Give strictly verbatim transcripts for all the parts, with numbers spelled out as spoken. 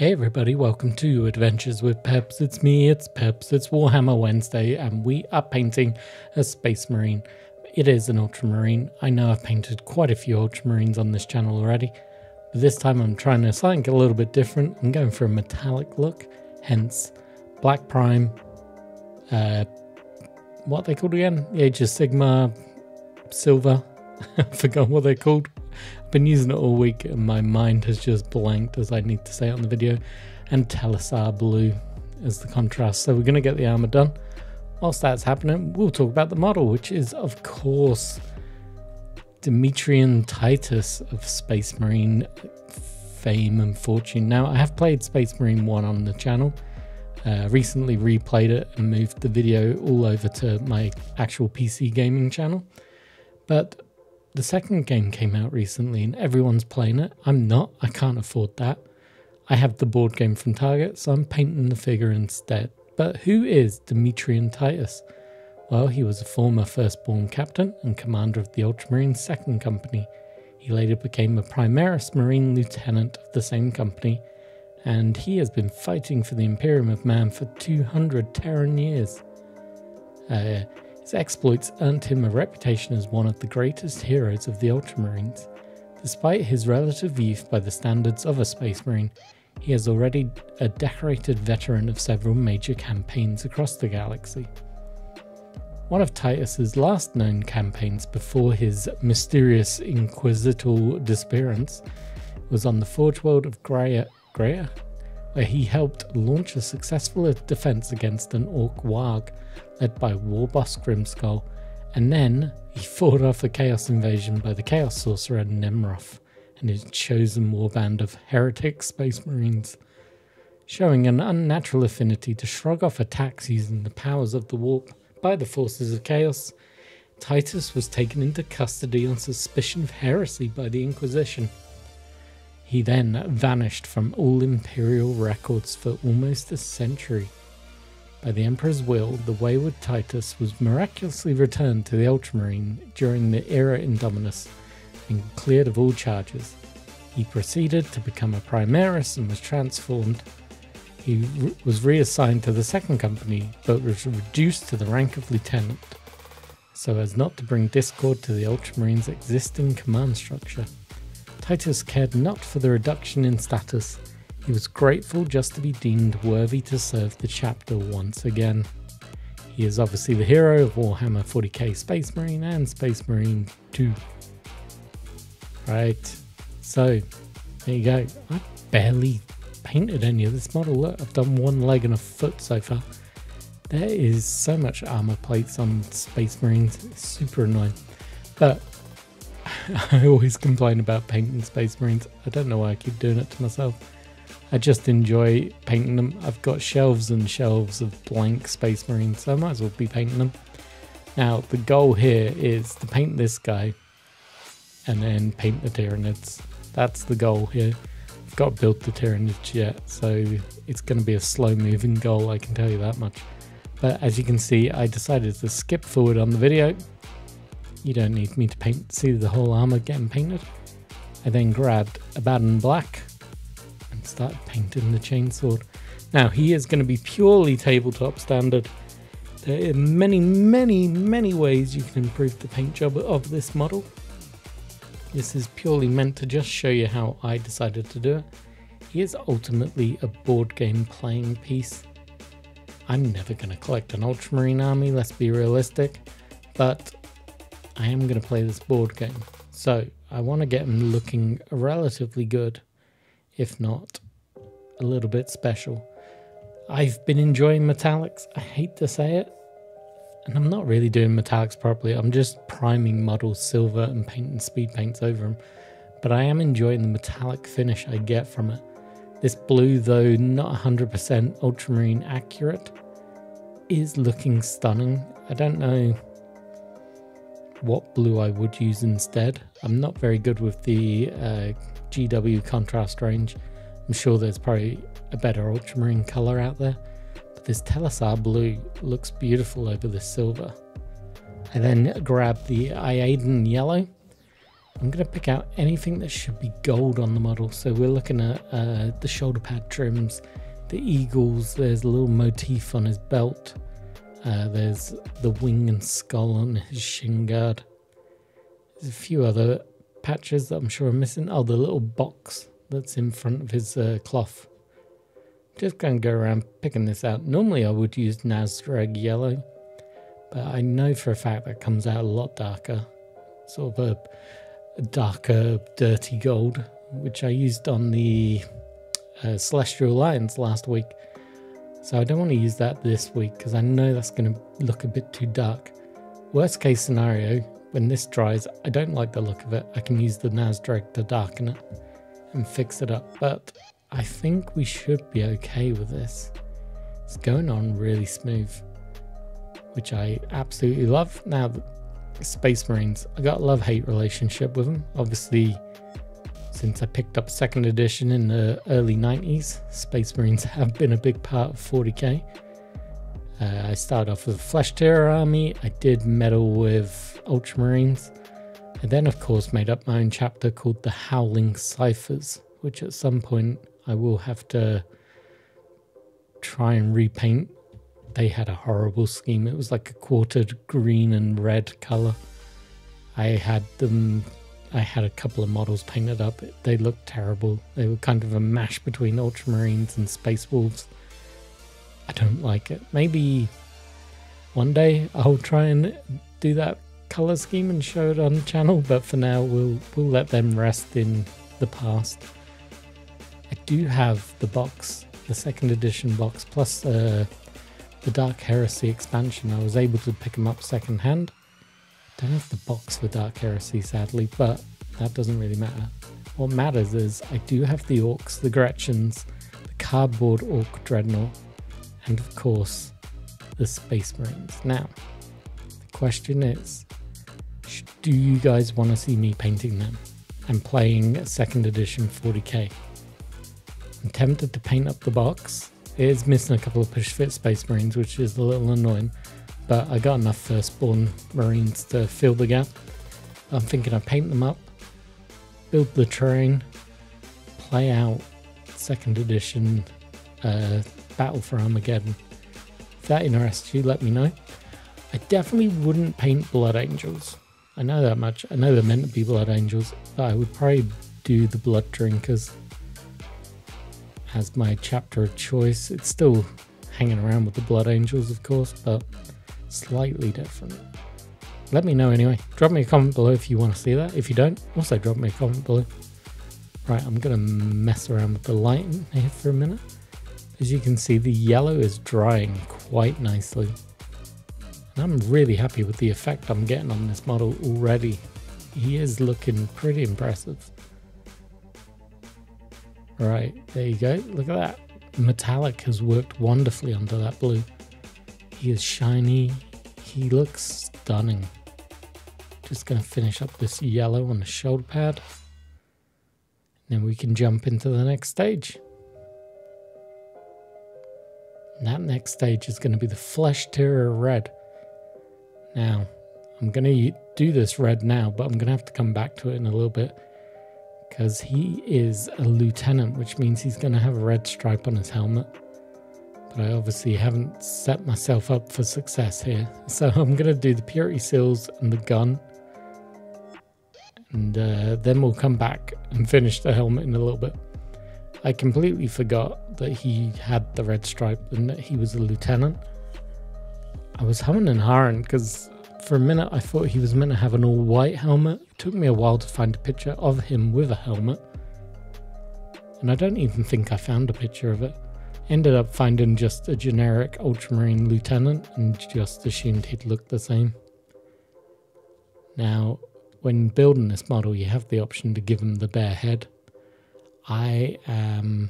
Hey everybody, welcome to Adventures with Peps. It's me, it's Peps, it's Warhammer Wednesday, and we are painting a Space Marine. It is an Ultramarine. I know I've painted quite a few Ultramarines on this channel already, but this time I'm trying to something a little bit different. I'm going for a metallic look, hence Black Prime, uh, what are they called again? The Age of Sigma, Silver, I forgot what they're called. I've been using it all week and my mind has just blanked as I need to say it on the video, and Telesar Blue as the contrast. So we're going to get the armor done. Whilst that's happening, we'll talk about the model, which is of course Lieutenant Titus of Space Marine fame and fortune. Now I have played Space Marine one on the channel, uh, recently replayed it and moved the video all over to my actual P C gaming channel, but the second game came out recently and everyone's playing it. I'm not. I can't afford that. I have the board game from Target, so I'm painting the figure instead. But who is Lieutenant Titus? Well, he was a former firstborn captain and commander of the Ultramarine second Company. He later became a Primaris Marine Lieutenant of the same company, and he has been fighting for the Imperium of Man for two hundred Terran years. Uh, His exploits earned him a reputation as one of the greatest heroes of the Ultramarines. Despite his relative youth by the standards of a Space Marine, he is already a decorated veteran of several major campaigns across the galaxy. One of Titus's last known campaigns before his mysterious Inquisitorial disappearance was on the Forge World of Greya, Greya, where he helped launch a successful defense against an Orc Warg led by Warboss Grimskull, and then he fought off a Chaos invasion by the Chaos Sorcerer Nemroth and his chosen warband of heretic Space Marines. Showing an unnatural affinity to shrug off attacks using the powers of the warp by the forces of Chaos, Titus was taken into custody on suspicion of heresy by the Inquisition. He then vanished from all Imperial records for almost a century. By the Emperor's will, the wayward Titus was miraculously returned to the Ultramarine during the Era Indominus and cleared of all charges. He proceeded to become a Primaris and was transformed. He re was reassigned to the second Company, but was reduced to the rank of Lieutenant, so as not to bring discord to the Ultramarines' existing command structure. Titus cared not for the reduction in status. He was grateful just to be deemed worthy to serve the chapter once again. He is obviously the hero of Warhammer forty K Space Marine and Space Marine two. Right, so there you go. I barely painted any of this model. Look, I've done one leg and a foot so far. There is so much armor plates on Space Marines, it's super annoying. But I always complain about painting Space Marines. I don't know why I keep doing it to myself. I just enjoy painting them. I've got shelves and shelves of blank Space Marines, so I might as well be painting them. Now, the goal here is to paint this guy and then paint the Tyranids. That's the goal here. I've got to build the Tyranids yet, so it's going to be a slow moving goal, I can tell you that much. But as you can see, I decided to skip forward on the video. You don't need me to paint, see the whole armor getting painted. I then grabbed Abaddon Black and started painting the chainsword. Now he is going to be purely tabletop standard. There are many, many, many ways you can improve the paint job of this model. This is purely meant to just show you how I decided to do it. He is ultimately a board game playing piece. I'm never going to collect an Ultramarine army, let's be realistic, but I am going to play this board game, so I want to get him looking relatively good, if not a little bit special. I've been enjoying metallics, I hate to say it, and I'm not really doing metallics properly. I'm just priming models silver and painting speed paints over them, but I am enjoying the metallic finish I get from it. This blue, though not one hundred percent Ultramarine accurate, is looking stunning. I don't know what blue I would use instead. I'm not very good with the uh, G W contrast range. I'm sure there's probably a better ultramarine color out there, but this Telesar blue looks beautiful over this silver. I then grabbed the Iaden yellow, I'm going to pick out anything that should be gold on the model. So we're looking at uh, the shoulder pad trims, the eagles, there's a little motif on his belt, uh, there's the wing and skull on his shin guard. There's a few other patches that I'm sure I'm missing. Oh, the little box that's in front of his uh, cloth. Just going to go around picking this out. Normally I would use Dredd yellow, but I know for a fact that comes out a lot darker. Sort of a, a darker, dirty gold, which I used on the uh, Celestial Alliance last week. So I don't want to use that this week because I know that's going to look a bit too dark. Worst case scenario, when this dries, I don't like the look of it. I can use the Dredd to darken it and fix it up. But I think we should be okay with this. It's going on really smooth, which I absolutely love. Now, the Space Marines, I got a love-hate relationship with them. Obviously, since I picked up second edition in the early nineties, Space Marines have been a big part of forty K. Uh, I started off with a Flesh Terror army. I did meddle with Ultramarines. And then, of course, made up my own chapter called the Howling Ciphers, which at some point I will have to try and repaint. They had a horrible scheme. It was like a quartered green and red color. I had them, I had a couple of models painted up. They looked terrible. They were kind of a mash between Ultramarines and Space Wolves. I don't like it. Maybe one day I'll try and do that color scheme and show it on the channel, but for now we'll we'll let them rest in the past. I do have the box, the second edition box, plus uh, the Dark Heresy expansion. I was able to pick them up second hand. Don't have the box for Dark Heresy, sadly, but that doesn't really matter. What matters is I do have the Orcs, the Gretchens, the cardboard Orc Dreadnought, and of course the Space Marines. Now, the question is, do you guys want to see me painting them and playing second edition forty K? I'm tempted to paint up the box. It is missing a couple of push fit Space Marines, which is a little annoying, but I got enough firstborn Marines to fill the gap. I'm thinking I paint them up, build the terrain, play out second edition uh, Battle for Armageddon. If that interests you, let me know. I definitely wouldn't paint Blood Angels. I know that much. I know they're meant to be Blood Angels, but I would probably do the Blood Drinkers as my chapter of choice. It's still hanging around with the Blood Angels, of course, but slightly different. Let me know anyway. Drop me a comment below if you want to see that. If you don't, also drop me a comment below. Right, I'm going to mess around with the lighting here for a minute. As you can see, the yellow is drying quite nicely. And I'm really happy with the effect I'm getting on this model already. He is looking pretty impressive. Right, there you go. Look at that. Metallic has worked wonderfully under that blue. He is shiny. He looks stunning. Just going to finish up this yellow on the shoulder pad. Then we can jump into the next stage. And that next stage is going to be the Flesh Terror Red. Now, I'm going to do this red now, but I'm going to have to come back to it in a little bit, because he is a lieutenant, which means he's going to have a red stripe on his helmet. But I obviously haven't set myself up for success here. So I'm going to do the purity seals and the gun. And uh, then we'll come back and finish the helmet in a little bit. I completely forgot that he had the red stripe and that he was a lieutenant. I was humming and hawing because for a minute I thought he was meant to have an all white helmet. It took me a while to find a picture of him with a helmet. And I don't even think I found a picture of it. Ended up finding just a generic Ultramarine lieutenant and just assumed he'd look the same. Now, when building this model, you have the option to give him the bare head. I am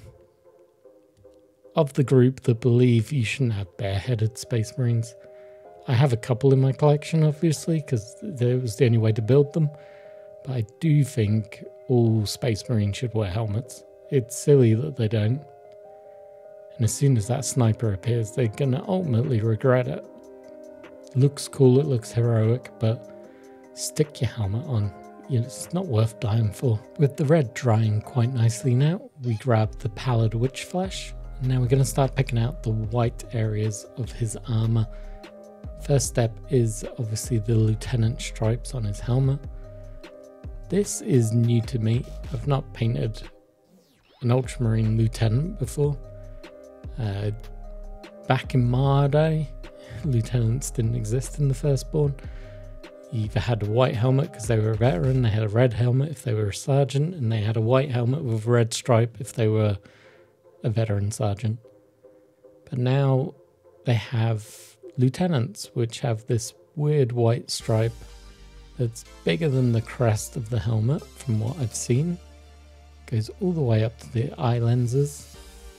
of the group that believe you shouldn't have bare-headed Space Marines. I have a couple in my collection, obviously, because that was the only way to build them. But I do think all Space Marines should wear helmets. It's silly that they don't. And as soon as that sniper appears, they're going to ultimately regret it. Looks cool, it looks heroic, but stick your helmet on. you know, it's not worth dying for. With the red drying quite nicely now, we grab the pallid witch flesh. Now we're going to start picking out the white areas of his armor. First step is obviously the lieutenant stripes on his helmet. This is new to me. I've not painted an ultramarine lieutenant before. Uh, back in my day, lieutenants didn't exist in the Firstborn. You either had a white helmet because they were a veteran, they had a red helmet if they were a sergeant, and they had a white helmet with a red stripe if they were a veteran sergeant. But now they have lieutenants, which have this weird white stripe that's bigger than the crest of the helmet from what I've seen. Goes all the way up to the eye lenses.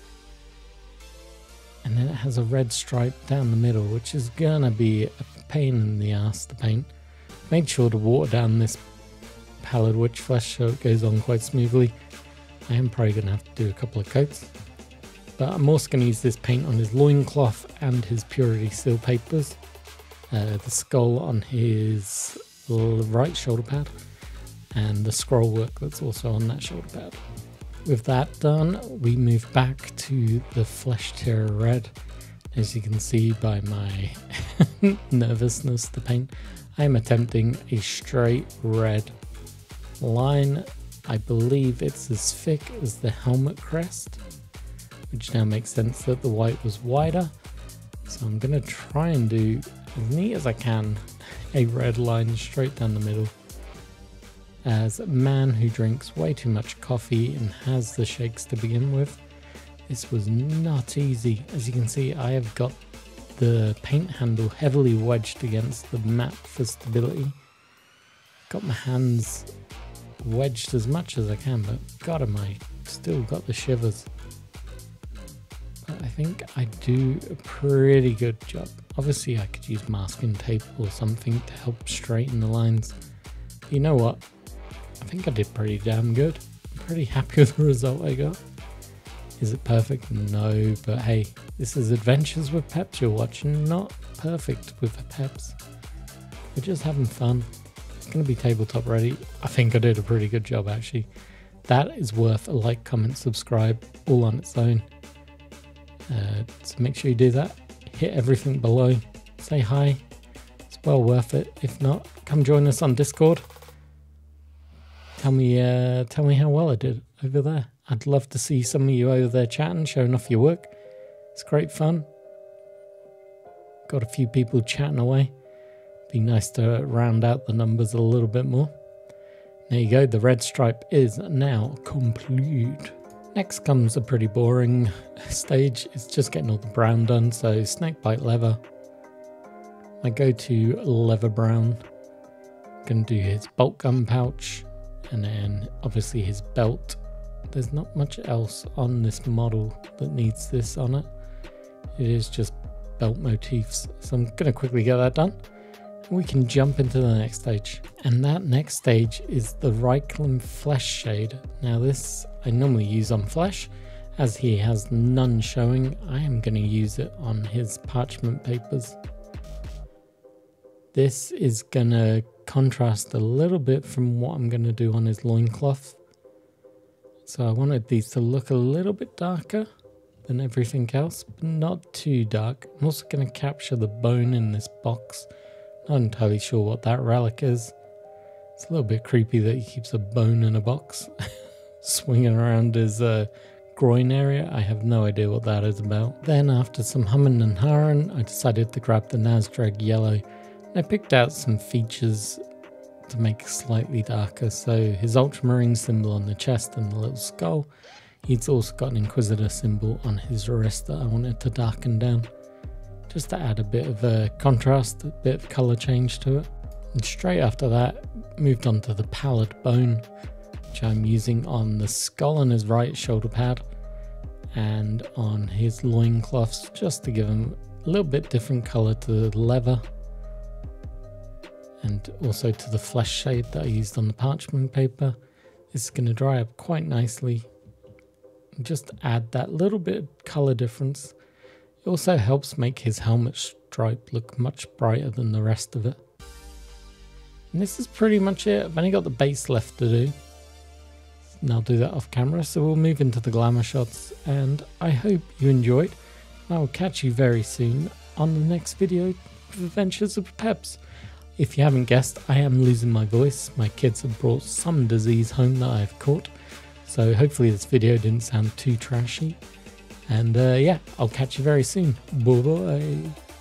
And then it has a red stripe down the middle, which is gonna be a pain in the ass to paint. Made sure to water down this pallid witch flesh so it goes on quite smoothly. I am probably gonna have to do a couple of coats. But I'm also going to use this paint on his loincloth and his purity seal papers. Uh, the skull on his right shoulder pad. And the scroll work that's also on that shoulder pad. With that done, we move back to the Flesh Tear Red. As you can see by my nervousness to paint, I am attempting a straight red line. I believe it's as thick as the helmet crest, which now makes sense that the white was wider. So I'm going to try and do as neat as I can a red line straight down the middle. As a man who drinks way too much coffee and has the shakes to begin with, this was not easy. As you can see, I have got the paint handle heavily wedged against the mat for stability. Got my hands wedged as much as I can, but God, am I still got the shivers. But I think I do a pretty good job. Obviously I could use masking tape or something to help straighten the lines. You know what? I think I did pretty damn good. I'm pretty happy with the result I got. Is it perfect? No, but hey, this is Adventures with Peps you're watching, not perfect with Peps. We're just having fun. It's going to be tabletop ready. I think I did a pretty good job actually. That is worth a like, comment, subscribe, all on its own. Uh, so make sure you do that. Hit everything below. Say hi. It's well worth it. If not, come join us on Discord. Tell me, uh, tell me how well I did over there. I'd love to see some of you over there chatting, showing off your work. It's great fun. Got a few people chatting away. Be nice to round out the numbers a little bit more. There you go. The red stripe is now complete. Next comes a pretty boring stage. It's just getting all the brown done. So snakebite leather. I go to leather brown. Gonna do his bolt gun pouch, and then obviously his belt. There's not much else on this model that needs this on it. It is just belt motifs. So I'm gonna quickly get that done. We can jump into the next stage. And that next stage is the Reikland Flesh Shade. Now this I normally use on flesh, as he has none showing. I am going to use it on his parchment papers. This is going to contrast a little bit from what I'm going to do on his loincloth. So I wanted these to look a little bit darker than everything else, but not too dark. I'm also going to capture the bone in this box. Not entirely sure what that relic is. It's a little bit creepy that he keeps a bone in a box swinging around his uh, groin area. I have no idea what that is about. Then after some humming and hawing, I decided to grab the Nazdreg yellow. And I picked out some features to make it slightly darker. So his ultramarine symbol on the chest and the little skull. He's also got an Inquisitor symbol on his wrist that I wanted to darken down, just to add a bit of a contrast, a bit of colour change to it. And straight after that, moved on to the pallid bone, which I'm using on the skull on his right shoulder pad and on his loincloths, just to give him a little bit different colour to the leather, and also to the flesh shade that I used on the parchment paper. This is going to dry up quite nicely. Just add that little bit of colour difference. It also helps make his helmet stripe look much brighter than the rest of it. And this is pretty much it. I've only got the base left to do. And I'll do that off camera. So we'll move into the glamour shots. And I hope you enjoyed. I will catch you very soon on the next video of Adventures of Peps. If you haven't guessed, I am losing my voice. My kids have brought some disease home that I've caught. So hopefully this video didn't sound too trashy. And uh, yeah, I'll catch you very soon. Bye bye.